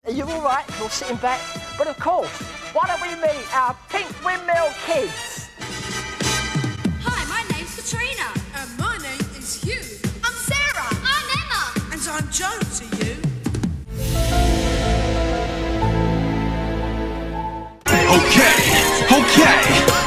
Are you all right? You're sitting back? But of course, why don't we meet our Pink Windmill kids? Hi, my name's Katrina. And my name is Hugh. I'm Sarah. I'm Emma. And I'm Joe to you. Okay.